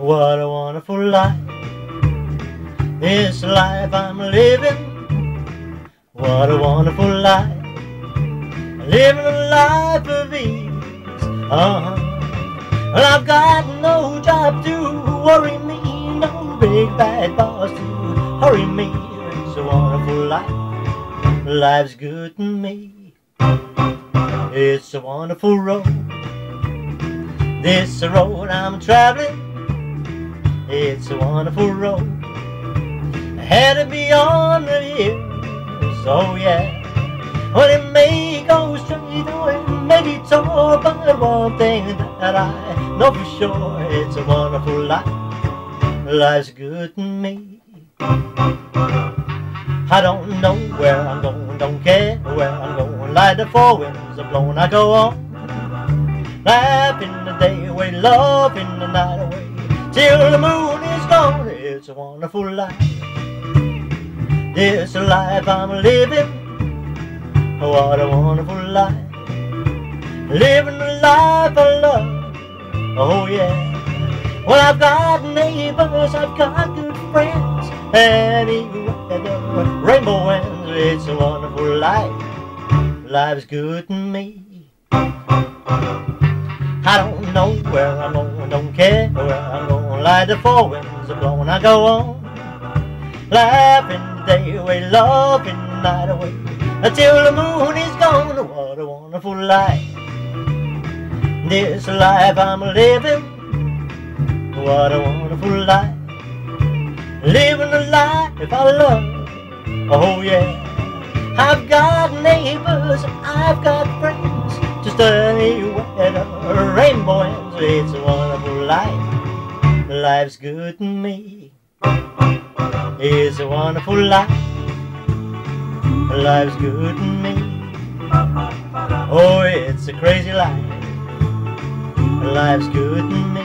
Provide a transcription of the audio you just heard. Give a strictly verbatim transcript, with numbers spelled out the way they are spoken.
What a wonderful life, this life I'm living. What a wonderful life, living a life of ease. Uh-huh. Well, I've got no job to worry me, no big bad boss to hurry me. It's a wonderful life, life's good to me. It's a wonderful road, this road I'm traveling. It's a wonderful road, headed beyond the hills, oh yeah. Well, it may go straight or it may be tall, but one thing that I know for sure, it's a wonderful life, life's good to me. I don't know where I'm going, don't care where I'm going, like the four winds are blowing, I go on, laughing the day away, loving the night away, till the moon is gone. It's a wonderful life, this life I'm living. What a wonderful life, living the life I love, oh yeah. Well, I've got neighbors, I've got good friends, any weather, rainbow winds. It's a wonderful life, life's good to me. I don't know where I'm going, don't care where I'm going, like the four winds are blowing, I go on, laughing the day away, loving the night away, until the moon is gone. What a wonderful life, this life I'm living. What a wonderful life, living the life I love, oh yeah. I've got neighbors, I've got friends, just any weather, rainbow ends. It's a wonderful life, life's good to me. It's a wonderful life, life's good to me. Oh, it's a crazy life, life's good to me.